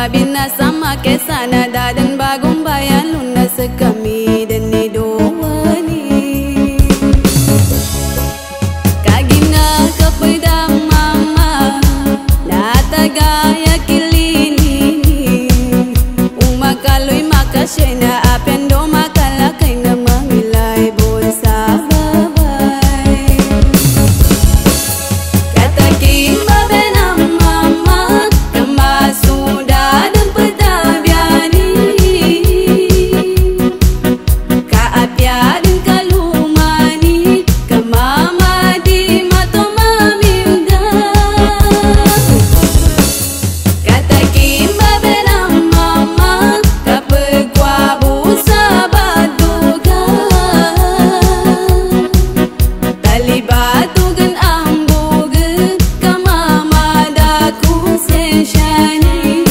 bina sama kesana dan bagong bayan lunas kami dan dowani kagina kepada mama natagaya kilini umakaloi makashena apendo makala kaina mamilai bonsa babai kata kimba benam mama kama sudah dan petabiani ka apya dan kalumani kama madi mato maminda kata kimba benam mama kapegwa busa baduga talibatu gan ambuge kama madaku seshani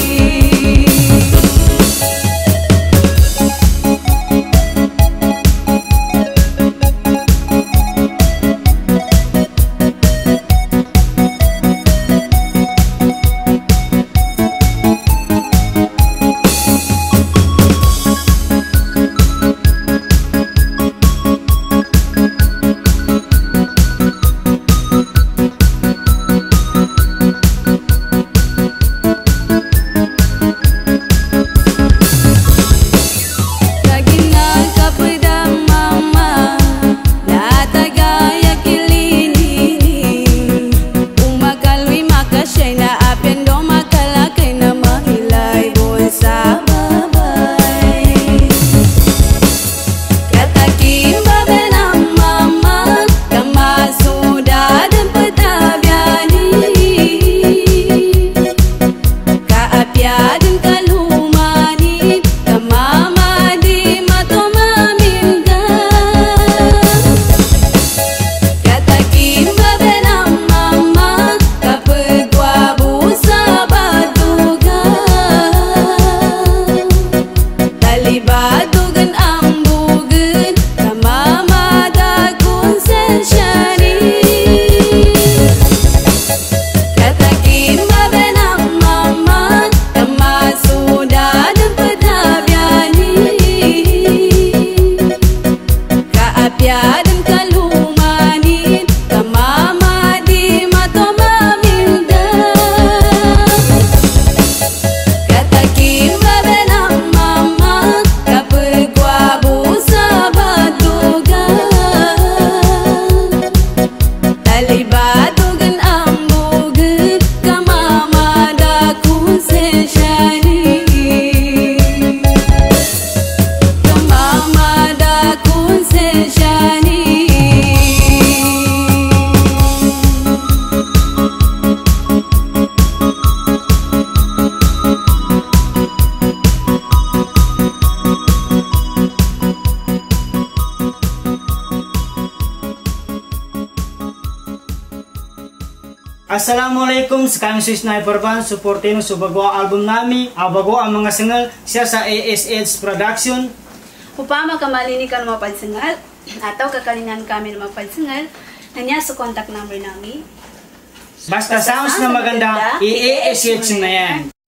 kagina kapeda mama natagaya kilini umakalwi makashena apendo makala kaina mahilai bonsa babai kata kimba benam mama kama sudah dan petabiani ka apya dan kalumani kama madi mato maminda kata kimba benam mama kapegwa busa baduga talibatu gan ambugen kama madakun seshani kata kimba benam mama kama sudah dan petabiani ka apya dan kalumani kama madi mato maminda kata kimba benam mama kapegwa busa baduga talibatu gan ambuge kama madaku seshani kama madaku seshani Assalamualaikum, sekarang si Sniper Band supportin sa bagong album nami, bago ang mga single siya sa ASH Production. Upama kamalini ka na mapagsingal ataw kakalingan kami na mapagsingal nanya sa contact number namin Basta sounds na maganda, i-ASH na yan.